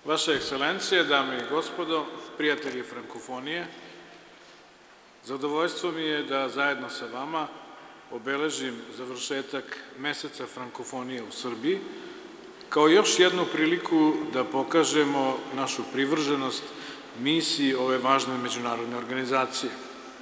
Vaše ekscelencije, dame i gospodo, prijatelji frankofonije, zadovoljstvo mi je da zajedno sa vama obeležim završetak meseca frankofonije u Srbiji, kao još jednu priliku da pokažemo našu privrženost misiji ove važne međunarodne organizacije.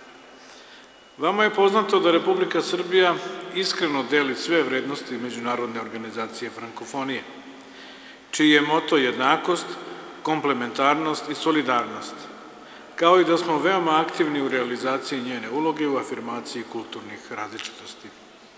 Vama je poznato da Republika Srbija iskreno deli sve vrednosti Međunarodne organizacije frankofonije, čiji je moto jednakost, komplementarnost i solidarnost, kao i da smo veoma aktivni u realizaciji njene uloge u afirmaciji kulturnih različitosti.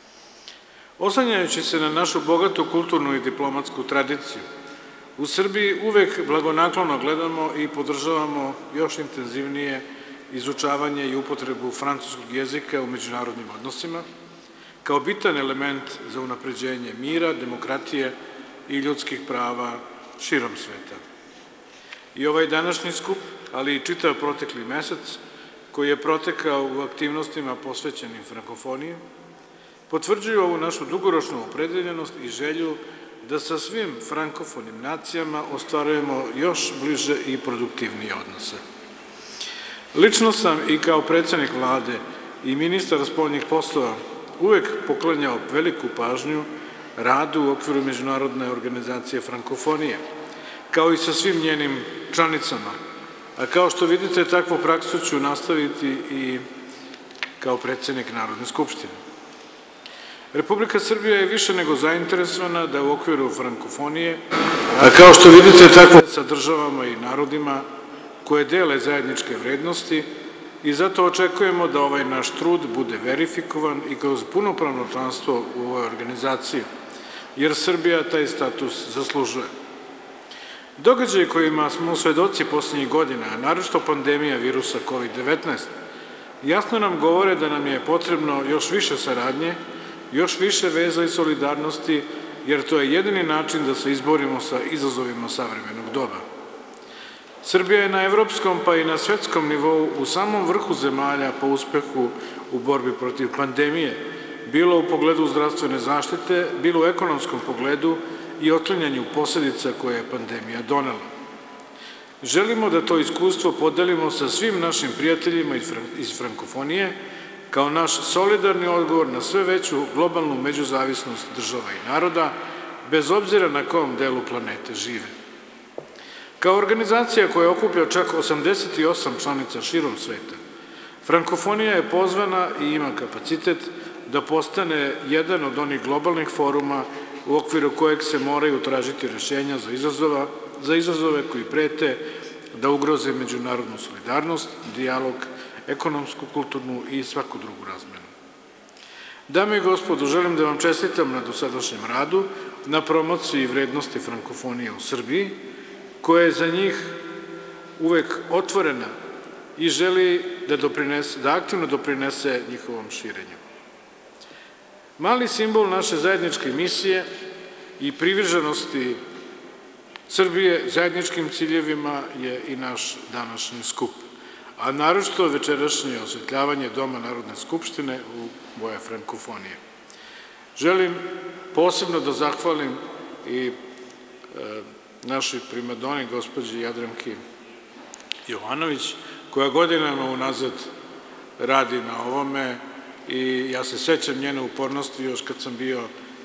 Oslanjajući se na našu bogatu kulturnu i diplomatsku tradiciju, u Srbiji uvek blagonaklono gledamo i podržavamo još intenzivnije izučavanje i upotrebu francuskog jezika u međunarodnim odnosima, kao bitan element za unapređenje mira, demokratije i ljudskih prava širom sveta. I ovaj današnji skup, ali i čitav protekli mesec, koji je protekao u aktivnostima posvećenim frankofoniji, potvrđuju ovu našu dugoročnu opredeljenost i želju da sa svim frankofonim nacijama ostvarujemo još bliže i produktivnije odnose. Lično sam i kao predsednik vlade i ministar spoljnih poslova uvek poklanjao veliku pažnju radu u okviru Međunarodne organizacije frankofonije, kao i sa svim njenim članicama, a kao što vidite, takvu praksu ću nastaviti i kao predsednik Narodne skupštine. Republika Srbija je više nego zainteresovana da u okviru frankofonije, a kao što vidite, takvu sa državama i narodima koje dele zajedničke vrednosti i zato očekujemo da ovaj naš trud bude verifikovan i kroz punopravno članstvo u ovoj organizaciji, jer Srbija taj status zaslužuje. Događaji kojima smo svedoci poslednjih godina, a naročito pandemija virusa COVID-19, jasno nam govore da nam je potrebno još više saradnje, još više veza i solidarnosti, jer to je jedini način da se izborimo sa izazovima savremenog doba. Srbija je na evropskom pa i na svetskom nivou u samom vrhu zemalja po uspehu u borbi protiv pandemije, bilo u pogledu zdravstvene zaštite, bilo u ekonomskom pogledu i otklanjanju posledica koje je pandemija donela. Želimo da to iskustvo podelimo sa svim našim prijateljima iz frankofonije kao naš solidarni odgovor na sve veću globalnu međuzavisnost država i naroda, bez obzira na kom delu planete žive. Kao organizacija koja okuplja čak 88 članica širom sveta, frankofonija je pozvana i ima kapacitet da postane jedan od onih globalnih foruma u okviru kojeg se moraju tražiti rešenja za izazove koji prete da ugroze međunarodnu solidarnost, dijalog, ekonomsku, kulturnu i svaku drugu razmenu. Dame i gospodo, želim da vam čestitam na dosadašnjem radu, na promociji vrednosti frankofonije u Srbiji, koja je za njih uvek otvorena i želi da aktivno doprinese njihovom širenju. Mali simbol naše zajedničke misije i privrženosti Srbije zajedničkim ciljevima je i naš današnji skup, a naročito večerašnje osvetljavanje Doma Narodne skupštine u boje frankofonije. Želim posebno da zahvalim i našoj primadoni, gospođi Jadranki Jovanović, koja godinama unazad radi na ovome i ja se sećam njene upornosti još kad sam bio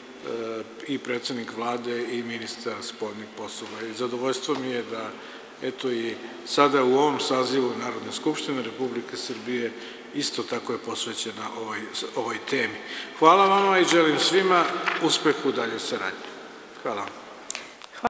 i predsednik vlade i ministar spoljnih poslova. I zadovoljstvo mi je da, eto i sada u ovom sazivu Narodne skupštine Republike Srbije isto tako je posvećena ovoj temi. Hvala vama i želim svima uspeh u daljoj saradnji. Hvala vam.